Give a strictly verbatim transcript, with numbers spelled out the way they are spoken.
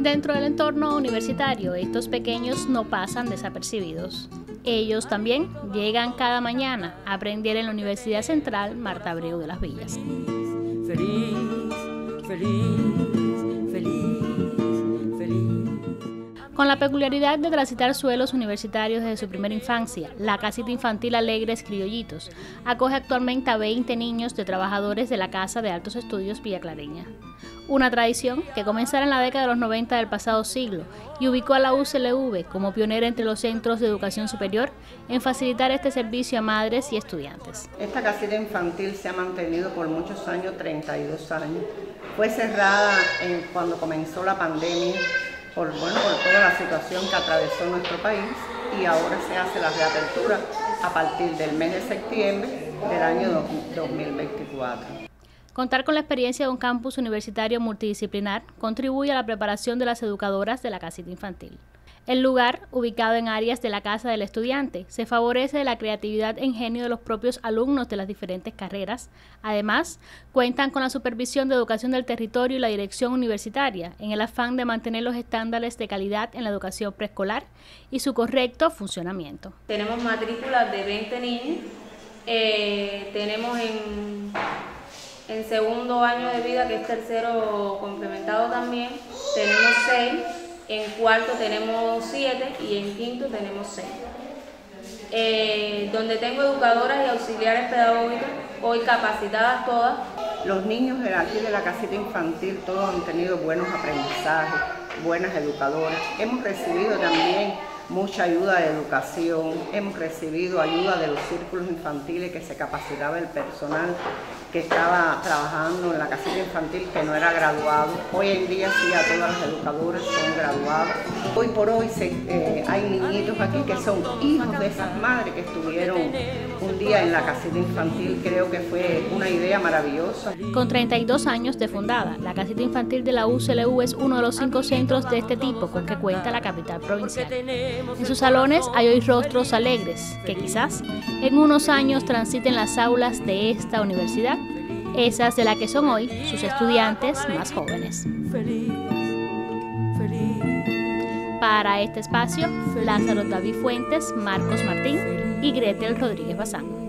Dentro del entorno universitario, estos pequeños no pasan desapercibidos. Ellos también llegan cada mañana a aprender en la Universidad Central Marta Abreu de las Villas. Feliz, feliz, feliz, feliz. Con la peculiaridad de transitar suelos universitarios desde su primera infancia, la casita infantil Alegres Criollitos acoge actualmente a veinte niños de trabajadores de la Casa de Altos Estudios Villaclareña. Una tradición que comenzara en la década de los noventa del pasado siglo y ubicó a la U C L V como pionera entre los centros de educación superior en facilitar este servicio a madres y estudiantes. Esta casita infantil se ha mantenido por muchos años, treinta y dos años. Fue cerrada en, cuando comenzó la pandemia por, bueno, por toda la situación que atravesó nuestro país, y ahora se hace la reapertura a partir del mes de septiembre del año dos mil veinticuatro. Contar con la experiencia de un campus universitario multidisciplinar contribuye a la preparación de las educadoras de la casita infantil. El lugar, ubicado en áreas de la casa del estudiante, se favorece de la creatividad e ingenio de los propios alumnos de las diferentes carreras. Además, cuentan con la supervisión de educación del territorio y la dirección universitaria, en el afán de mantener los estándares de calidad en la educación preescolar y su correcto funcionamiento. Tenemos matrículas de veinte niños, eh, tenemos en... En segundo año de vida, que es tercero complementado también, tenemos seis, en cuarto tenemos siete y en quinto tenemos seis. Eh, donde tengo educadoras y auxiliares pedagógicas, hoy capacitadas todas. Los niños de aquí de la casita infantil todos han tenido buenos aprendizajes, buenas educadoras. Hemos recibido también mucha ayuda de educación, hemos recibido ayuda de los círculos infantiles, que se capacitaba el personal que estaba trabajando en la casita infantil, que no era graduado. Hoy en día sí, a todas las educadoras son graduadas. Hoy por hoy se, eh, hay niñitos aquí que son hijos de esas madres que estuvieron un día en la casita infantil. Creo que fue una idea maravillosa. Con treinta y dos años de fundada, la casita infantil de la U C L V es uno de los cinco centros de este tipo con que cuenta la capital provincial. En sus salones hay hoy rostros alegres que quizás en unos años transiten las aulas de esta universidad, esas de las que son hoy sus estudiantes más jóvenes. Para este espacio, Lázaro David Fuentes, Marcos Martín y Gretel Rodríguez Bazán.